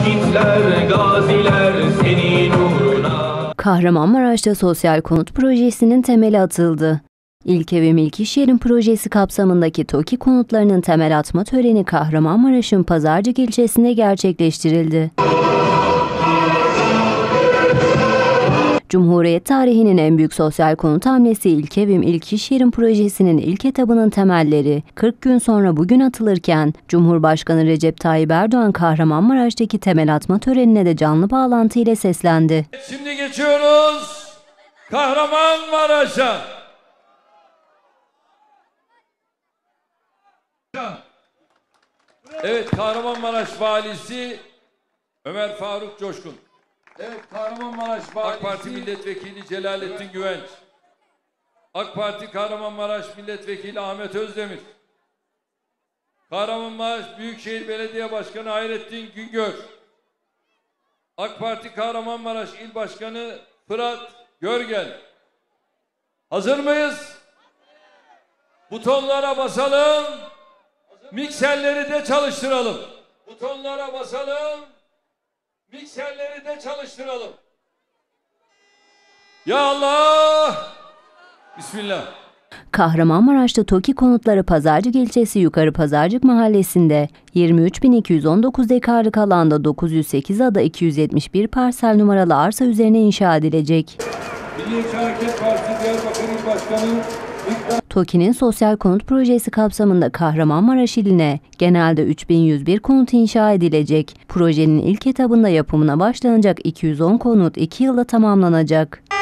şehitler, gaziler senin uğruna. Kahramanmaraş'ta sosyal konut projesinin temeli atıldı. İlk Evim İlk İş Yerim projesi kapsamındaki TOKİ konutlarının temel atma töreni Kahramanmaraş'ın Pazarcık ilçesinde gerçekleştirildi. Cumhuriyet tarihinin en büyük sosyal konut hamlesi İlk Evim İlk İş Yerim projesinin ilk etabının temelleri 40 gün sonra bugün atılırken Cumhurbaşkanı Recep Tayyip Erdoğan Kahramanmaraş'taki temel atma törenine de canlı bağlantı ile seslendi. Şimdi geçiyoruz Kahramanmaraş'a. Evet, Kahramanmaraş Valisi Ömer Faruk Coşkun. Evet, Kahramanmaraş Valisi AK Parti Milletvekili Celalettin Güvenç. AK Parti Kahramanmaraş Milletvekili Ahmet Özdemir. Kahramanmaraş Büyükşehir Belediye Başkanı Hayrettin Güngör. AK Parti Kahramanmaraş İl Başkanı Fırat Görgel. Hazır mıyız? Butonlara basalım. Mikserleri de çalıştıralım. Butonlara basalım. Mikserleri de çalıştıralım. Ya Allah! Bismillah. Kahramanmaraş'ta TOKİ konutları Pazarcık ilçesi Yukarı Pazarcık mahallesinde 23.219 dekarlık alanda 908 ada 271 parsel numaralı arsa üzerine inşa edilecek. Milliyetçi Hareket Partisi Diyarbakır İl Başkanı TOKİ'nin sosyal konut projesi kapsamında Kahramanmaraş iline genelde 3101 konut inşa edilecek. Projenin ilk etabında yapımına başlanacak 210 konut 2 yılda tamamlanacak.